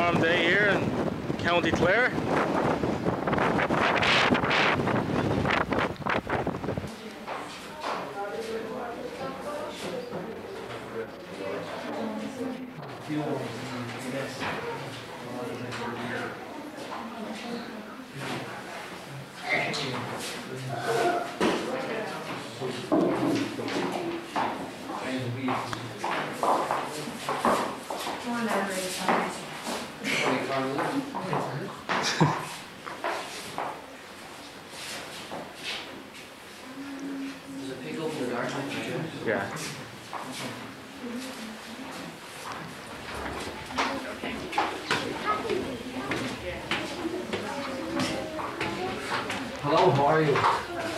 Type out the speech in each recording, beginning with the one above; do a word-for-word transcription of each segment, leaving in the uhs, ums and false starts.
warm day here in County Clare. Yeah. Hello, how are you?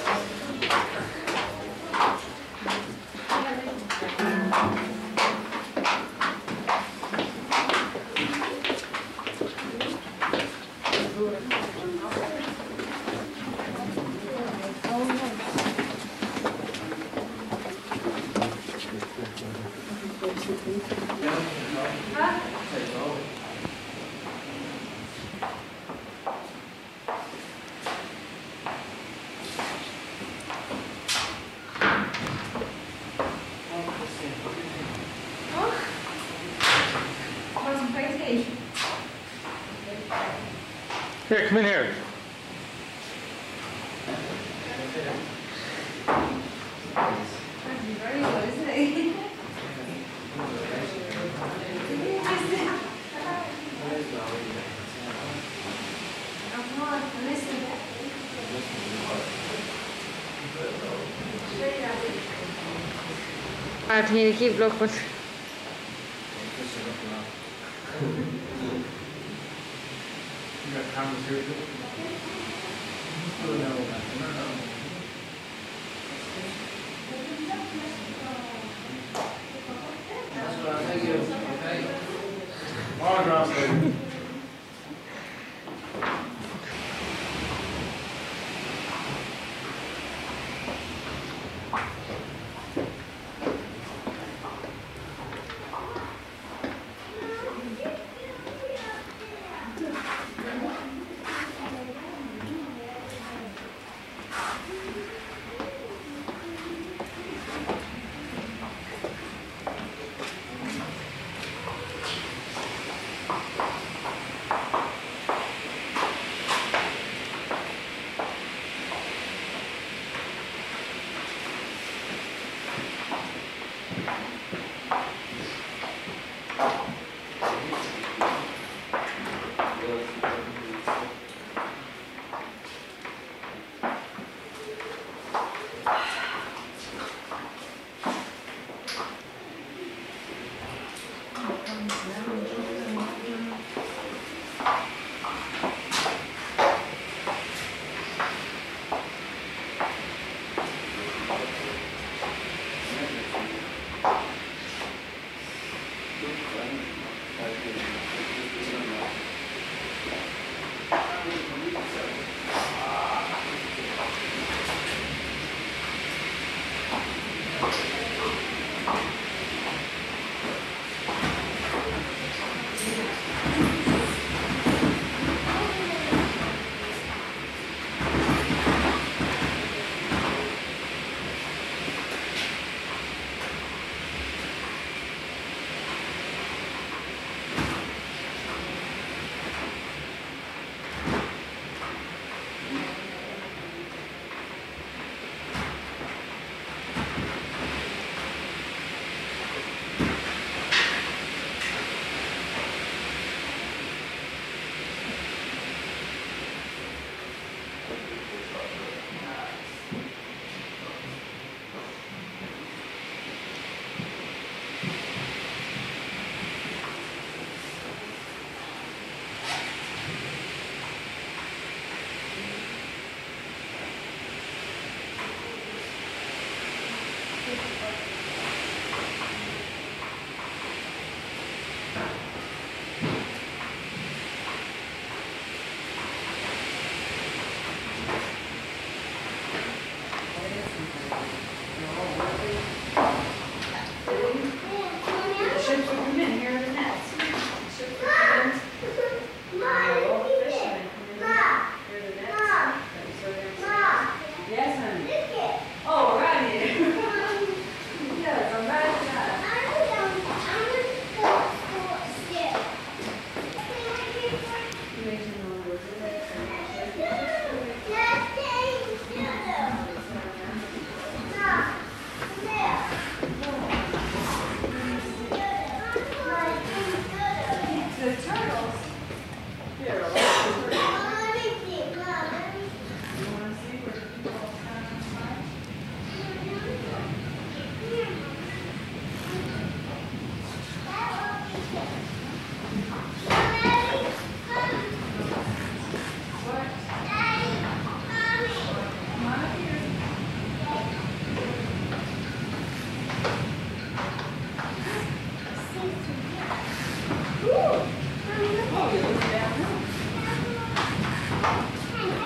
Here, come in here. Very good, isn't it? I need to keep looking. You got cameras here too? Oh, no, no, no. That's what I'll tell you, okay? Autographs, baby.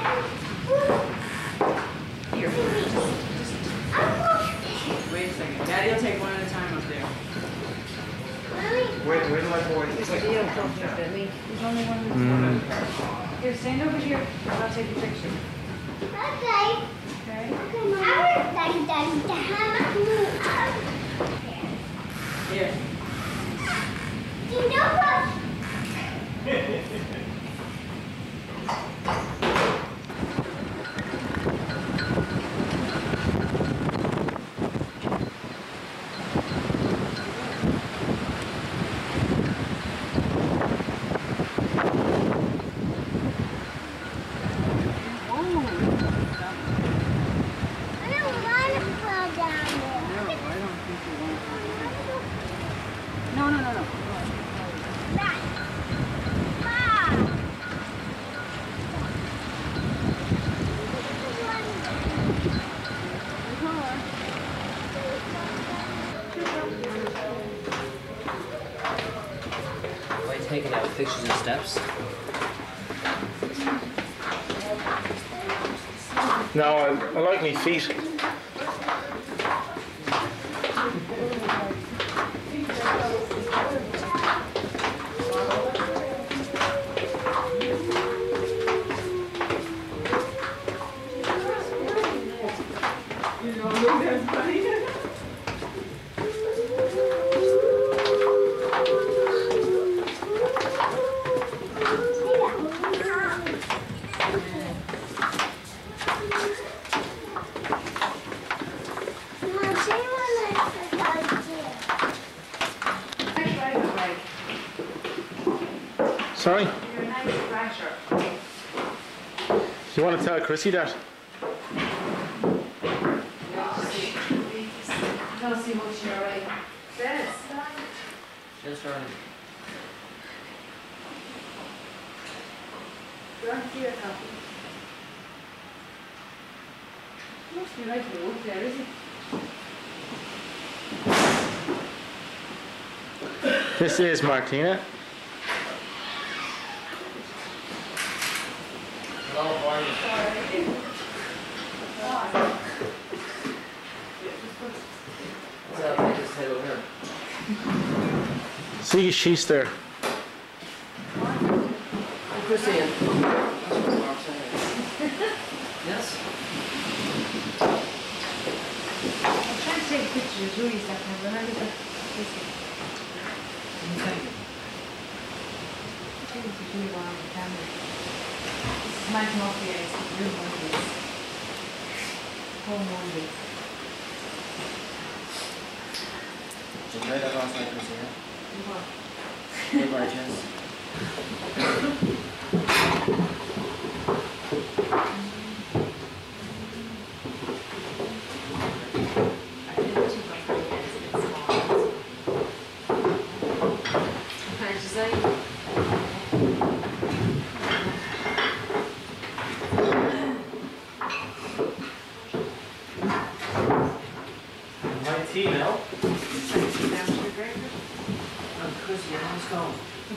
Here. Wait a second. Daddy will take one at a time up there. Wait, wait till I boy. There's only one. Mm. Here, stand over here. I'll take a picture. Okay. Okay? Daddy, daddy, daddy. Here. You know what? I don't want to fall down there. No, I don't think you want to. No, no, no, no. Back. Wow. By taking out pictures of steps. No, I, I like my feet. Mom, say one last idea. Sorry? You're a nice thrasher. Do you want to tell Chrissy that? Don't see much in your way. Dennis. Just starting. You want to see your copy? Must be right here, up there, is it? This is Martina. Hello, how are you? What's up? I just head over here. See, she's there. Oh, Christine. Yes? I'm trying to take a picture of Julie's that time. Remember the this one? Thank you. Take it to Julie while on the camera. This is Mike Murphy, it's the real Mondays. Whole Monday. Did you write that last night, Christine? What? Good by chance. My tea now. Oh, Chrissy, how's it going?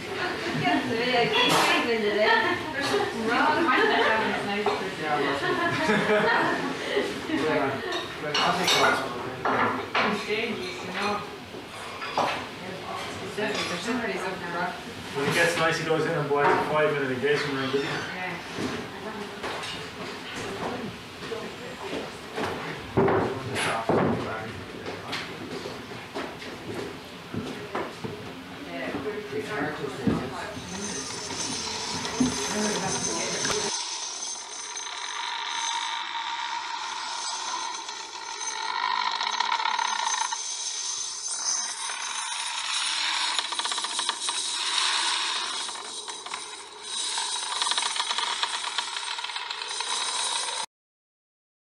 Yeah. But I'll take the last one. It's dangerous, you know. It's definitely, there's somebody's up there, right? When it gets nice, he goes in and buys a five minute engagement ring. doesn't he? Yeah. Yeah. Chrissy.